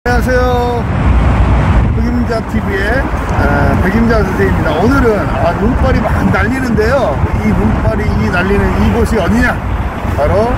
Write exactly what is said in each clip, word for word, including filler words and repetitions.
안녕하세요. 백임자티비의 어, 백임자 선생입니다. 오늘은 아, 눈발이 막 날리는데요. 이 눈발이 날리는 이곳이 어디냐? 바로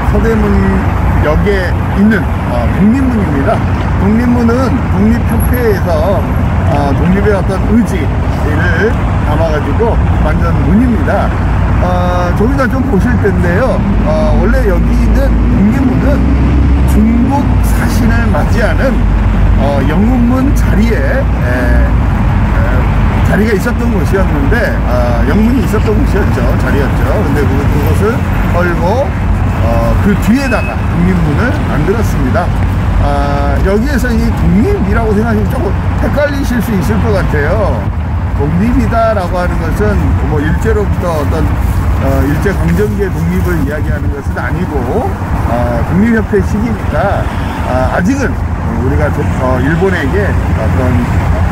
서대문역에 있는 어, 독립문입니다. 독립문은 독립협회에서 어, 독립의 어떤 의지를 담아가지고 만든 문입니다. 어, 저기다 좀 보실 텐데요. 어, 원래 여기 있는 독립문은 중국 사신을 맞이하는 어, 영문문 자리에 에, 에, 자리가 있었던 곳이었는데 어, 영문이 있었던 곳이었죠. 자리였죠. 근데 그, 그것을 헐고 어, 그 뒤에다가 독립문을 만들었습니다. 어, 여기에서 이 독립이라고 생각하시면 조금 헷갈리실 수 있을 것 같아요. 독립이다 라고 하는 것은 뭐 일제로부터 어떤 어, 일제강점기의 독립을 이야기하는 것은 아니고 어, 독립협회 시기니까 어, 아직은 우리가 어, 일본에게 어떤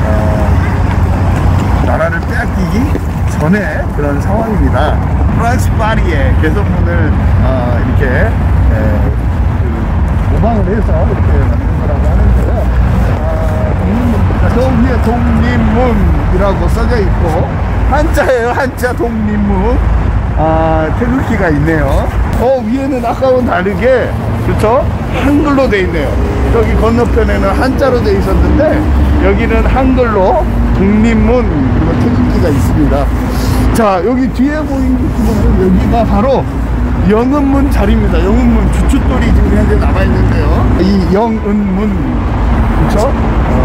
어, 나라를 빼앗기기 전에 그런 상황입니다. 프랑스 파리의 개선문을 어, 이렇게 에, 그, 모방을 해서 이렇게 만든 거라고 하는데요. 어, 독립문입니다. 저 위에 독립문이라고 써져 있고 한자예요. 한자 독립문. 아, 태극기가 있네요. 어, 위에는 아까와는 다르게, 그렇죠? 한글로 돼 있네요. 여기 건너편에는 한자로 돼 있었는데 여기는 한글로 독립문 그리고 태극기가 있습니다. 자, 여기 뒤에 보이는 여기가 바로 영은문 자리입니다. 영은문 주춧돌이 지금 현재 남아 있는데요. 이 영은문, 그렇죠?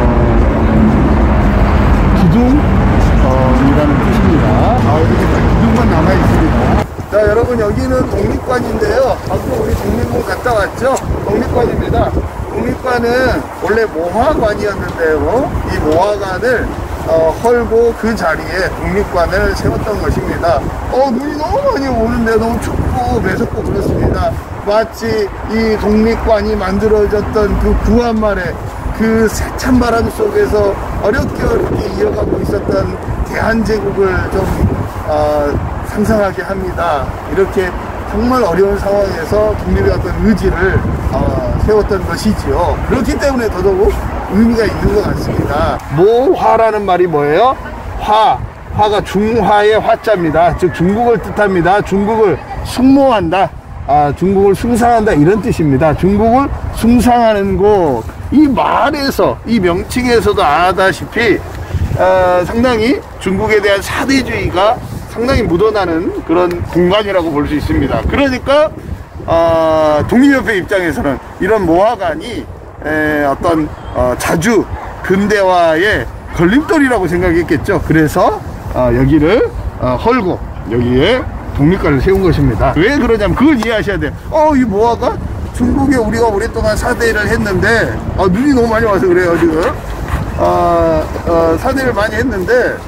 어, 기둥 어, 이라는 뜻입니다. 아, 이렇게 기둥만 남아 있습니다. 자, 여러분, 여기는 독립관인데요. 방금 우리 독립문 갔다 왔죠? 독립관입니다. 독립관은 원래 모화관이었는데요. 이 모화관을 어, 헐고 그 자리에 독립관을 세웠던 것입니다. 어, 눈이 너무 많이 오는데 너무 춥고 매섭고 그렇습니다. 마치 이 독립관이 만들어졌던 그 구한말에 그 세찬 바람 속에서 어렵게 어렵게 이어가고 있었던 대한제국을 좀 어, 상상하게 합니다. 이렇게 정말 어려운 상황에서 독립의 어떤 의지를 어, 세웠던 것이지요. 그렇기 때문에 더더욱 의미가 있는 것 같습니다. 모화라는 말이 뭐예요? 화, 화가 중화의 화자입니다. 즉 중국을 뜻합니다. 중국을 숭모한다, 아, 중국을 숭상한다, 이런 뜻입니다. 중국을 숭상하는 곳, 이 말에서, 이 명칭에서도 아다시피 어, 상당히 중국에 대한 사대주의가 상당히 묻어나는 그런 공간이라고 볼 수 있습니다. 그러니까 어, 독립협회 입장에서는 이런 모화관이 에, 어떤 어, 자주 근대화의 걸림돌이라고 생각했겠죠. 그래서 어, 여기를 어, 헐고 여기에 독립관을 세운 것입니다. 왜 그러냐면 그걸 이해하셔야 돼요. 어, 이 모화가 중국에 우리가 오랫동안 사대를 했는데 아, 눈이 너무 많이 와서 그래요 지금. 어, 어, 사대를 많이 했는데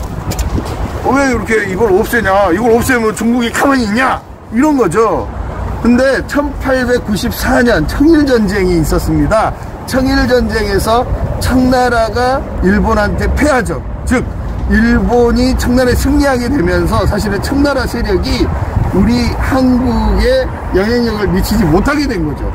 어, 왜 이렇게 이걸 없애냐, 이걸 없애면 중국이 가만히 있냐, 이런 거죠. 근데 천팔백구십사 년 청일전쟁이 있었습니다. 청일전쟁에서 청나라가 일본한테 패하죠. 즉 일본이 청나라에 승리하게 되면서 사실은 청나라 세력이 우리 한국에 영향력을 미치지 못하게 된 거죠.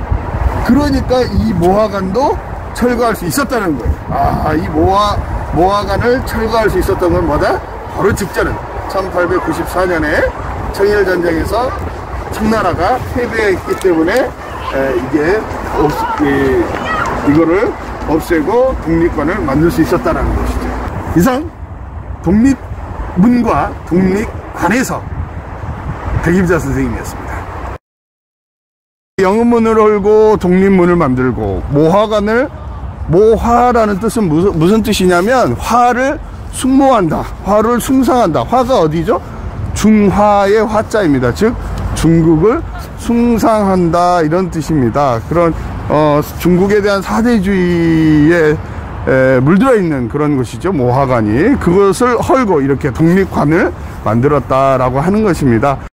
그러니까 이 모화관도 철거할 수 있었다는 거예요. 아, 이 모화, 모화관을 철거할 수 있었던 건 뭐다? 바로 직전은 천팔백구십사 년에 청일전쟁에서 청나라가 패배했기 때문에 에, 이게 없, 이, 이거를 없애고 독립관을 만들 수 있었다는 것이죠. 이상 독립문과 독립관에서 백임자 선생님이었습니다. 영은문을 헐고 독립문을 만들고 모화관을, 모화라는 뜻은 무슨, 무슨 뜻이냐면 화를 숭모한다, 화를 숭상한다. 화가 어디죠? 중화의 화자입니다. 즉 중국을 숭상한다, 이런 뜻입니다. 그런 어, 중국에 대한 사대주의에 에, 물들어 있는 그런 것이죠. 모화관이 그것을 헐고 이렇게 독립관을 만들었다라고 하는 것입니다.